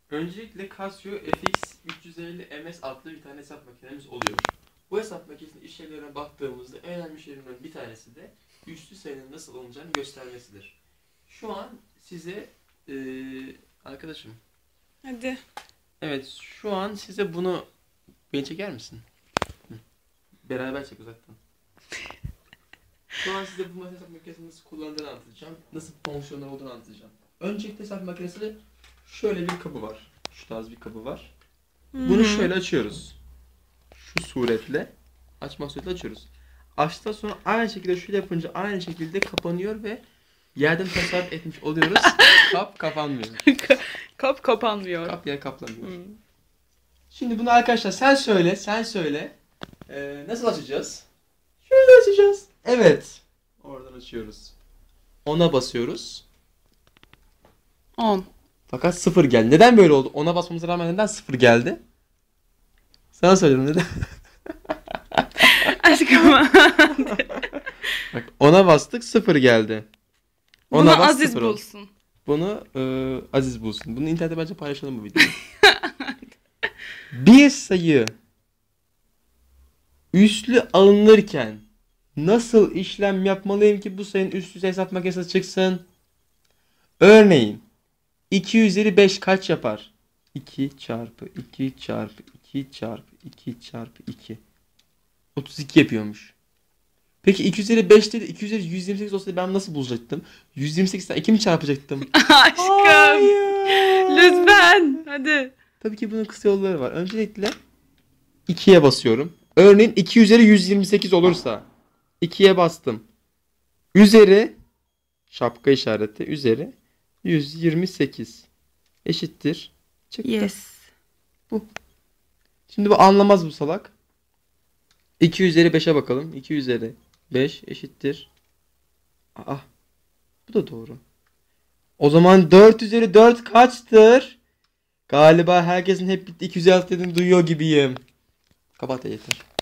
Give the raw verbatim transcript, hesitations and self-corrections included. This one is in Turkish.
Öncelikle Casio F X üç yüz elli M S adlı bir tane hesap makinemiz oluyor. Bu hesap makinesinin işlevlerine baktığımızda en önemli şeylerden bir tanesi de üstlü sayının nasıl olacağını göstermesidir. Şu an size ee, arkadaşım. Hadi. Evet, şu an size bunu beni çeker misin? Hı. Beraber çek uzaktan. Şu an size bu hesap makinesini nasıl kullandığını anlatacağım. Nasıl fonksiyonlar olduğunu anlatacağım. Öncelikle hesap makinesinde şöyle bir kabı var. Şu tarz bir kabı var. Hı-hı. Bunu şöyle açıyoruz. Şu suretle açmak suretiyle açıyoruz. Açtıktan sonra aynı şekilde şöyle yapınca aynı şekilde kapanıyor ve yerden tasarruf etmiş oluyoruz. Kap kapanmıyor. Kap kapanmıyor. Kap yer kaplanmıyor. Hı. Şimdi bunu arkadaşlar sen söyle, sen söyle. Ee, nasıl açacağız? Şöyle açacağız. Evet. Oradan açıyoruz. Ona basıyoruz. on. Fakat sıfır geldi. Neden böyle oldu? Ona basmamıza rağmen neden sıfır geldi? Sana söyledim neden? Aşkım. Bak ona bastık sıfır geldi. Ona Bunu bas, Aziz sıfır oldu. bulsun. Bunu e, Aziz bulsun. Bunu internette bence paylaşalım bu videoyu. Bir sayı üslü alınırken nasıl işlem yapmalıyım ki bu sayının üst üste hesap makinesi çıksın? Örneğin iki üzeri beş kaç yapar? iki çarpı iki çarpı iki çarpı iki çarpı iki. otuz iki yapıyormuş. Peki iki üzeri beş değil de iki üzeri yüz yirmi sekiz olsaydı ben nasıl bulacaktım? yüz yirmi sekizden iki mi çarpacaktım? Aşkım. Hayır. Lütfen. Hadi. Tabii ki bunun kısa yolları var. Öncelikle ikiye basıyorum. Örneğin iki üzeri yüz yirmi sekiz olursa ikiye bastım. Üzeri şapka işareti üzeri yüz yirmi sekiz eşittir. Çıktı. Yes. Bu. Şimdi bu anlamaz bu salak. iki üzeri beşe bakalım. iki üzeri beş eşittir. Aa. Bu da doğru. O zaman dört üzeri dört kaçtır? Galiba herkesin hep bitti iki yüz altı dediğini duyuyor gibiyim. Kapat ya yeter.